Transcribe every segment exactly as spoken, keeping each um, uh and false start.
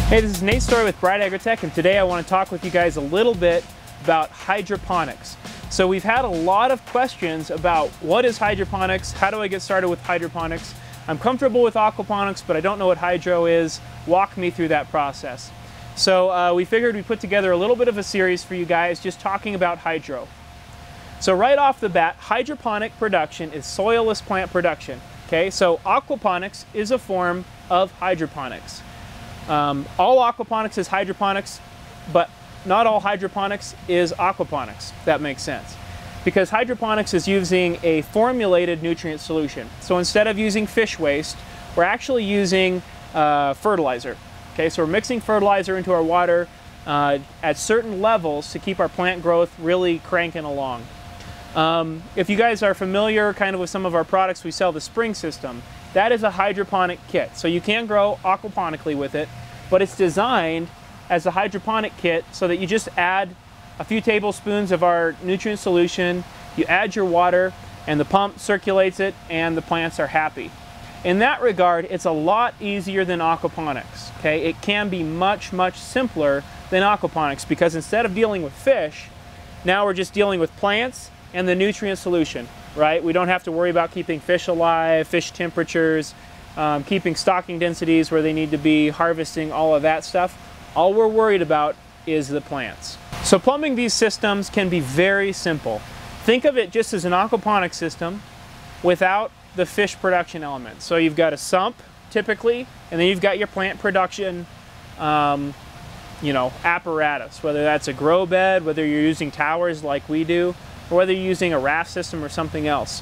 Hey, this is Nate Storey with Bright Agrotech, and today I want to talk with you guys a little bit about hydroponics. So we've had a lot of questions about what is hydroponics, how do I get started with hydroponics? I'm comfortable with aquaponics, but I don't know what hydro is. Walk me through that process. So uh, we figured we'd put together a little bit of a series for you guys just talking about hydro. So right off the bat, hydroponic production is soilless plant production. Okay, so aquaponics is a form of hydroponics. Um, all aquaponics is hydroponics, but not all hydroponics is aquaponics. That makes sense. Because hydroponics is using a formulated nutrient solution. So instead of using fish waste, we're actually using uh, fertilizer. Okay, so we're mixing fertilizer into our water uh, at certain levels to keep our plant growth really cranking along. Um, if you guys are familiar kind of with some of our products, we sell the spring system. That is a hydroponic kit. So you can grow aquaponically with it, but it's designed as a hydroponic kit so that you just add a few tablespoons of our nutrient solution, you add your water, and the pump circulates it, and the plants are happy. In that regard, it's a lot easier than aquaponics. Okay? It can be much, much simpler than aquaponics because instead of dealing with fish, now we're just dealing with plants and the nutrient solution, right? We don't have to worry about keeping fish alive, fish temperatures, um, keeping stocking densities where they need to be, harvesting, all of that stuff. All we're worried about is the plants. So plumbing these systems can be very simple. Think of it just as an aquaponic system without the fish production element. So you've got a sump typically, and then you've got your plant production um, you know, apparatus, whether that's a grow bed, whether you're using towers like we do, or whether you're using a raft system or something else.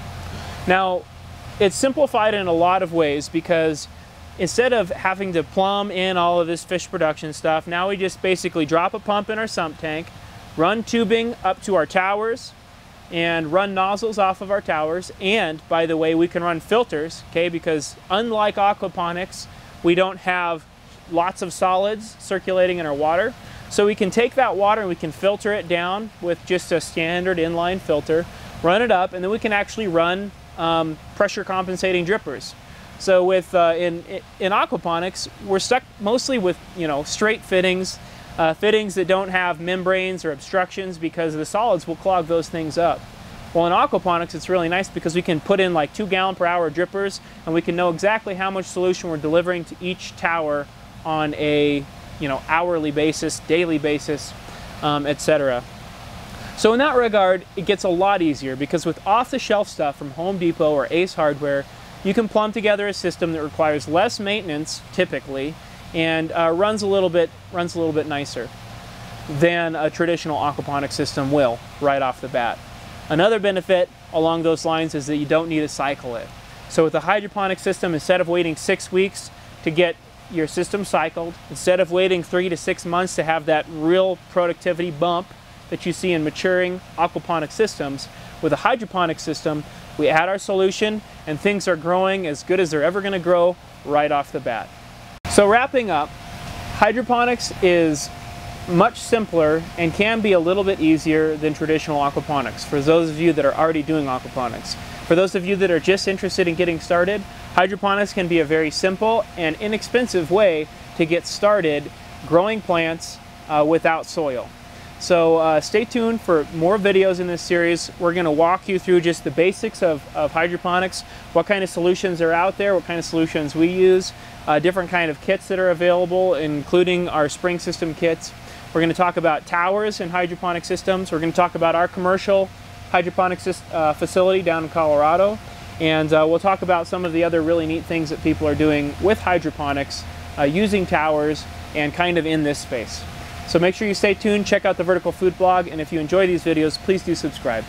Now, it's simplified in a lot of ways because instead of having to plumb in all of this fish production stuff, now we just basically drop a pump in our sump tank, run tubing up to our towers, and run nozzles off of our towers. And by the way, we can run filters, okay, because unlike aquaponics, we don't have lots of solids circulating in our water. So we can take that water and we can filter it down with just a standard inline filter, run it up, and then we can actually run um, pressure compensating drippers. So with uh, in in aquaponics, we're stuck mostly with you know straight fittings, uh, fittings that don't have membranes or obstructions because the solids will clog those things up. Well, in aquaponics, it's really nice because we can put in like two gallon per hour drippers, and we can know exactly how much solution we're delivering to each tower on a you know hourly basis, daily basis, um, et cetera. So in that regard, it gets a lot easier because with off-the-shelf stuff from Home Depot or Ace Hardware, you can plumb together a system that requires less maintenance typically and uh, runs a little bit runs a little bit nicer than a traditional aquaponic system will right off the bat. Another benefit along those lines is that you don't need to cycle it. So with a hydroponic system, instead of waiting six weeks to get your system cycled, instead of waiting three to six months to have that real productivity bump that you see in maturing aquaponic systems, with a hydroponic system, we add our solution and things are growing as good as they're ever going to grow right off the bat. So wrapping up, hydroponics is much simpler and can be a little bit easier than traditional aquaponics for those of you that are already doing aquaponics. For those of you that are just interested in getting started, hydroponics can be a very simple and inexpensive way to get started growing plants uh, without soil. So uh, stay tuned for more videos in this series. We're going to walk you through just the basics of, of hydroponics, what kind of solutions are out there, what kind of solutions we use, uh, different kind of kits that are available, including our spring system kits. We're going to talk about towers and hydroponic systems. We're going to talk about our commercial hydroponics uh, facility down in Colorado. And uh, we'll talk about some of the other really neat things that people are doing with hydroponics, uh, using towers, and kind of in this space. So make sure you stay tuned, check out the Vertical Food blog, and if you enjoy these videos, please do subscribe.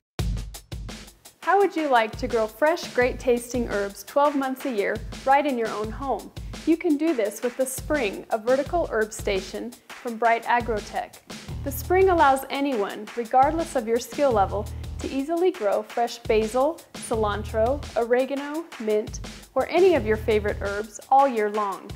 How would you like to grow fresh, great tasting herbs twelve months a year right in your own home? You can do this with the Spring, a vertical herb station from Bright Agrotech. The Spring allows anyone, regardless of your skill level, to easily grow fresh basil, cilantro, oregano, mint, or any of your favorite herbs all year long.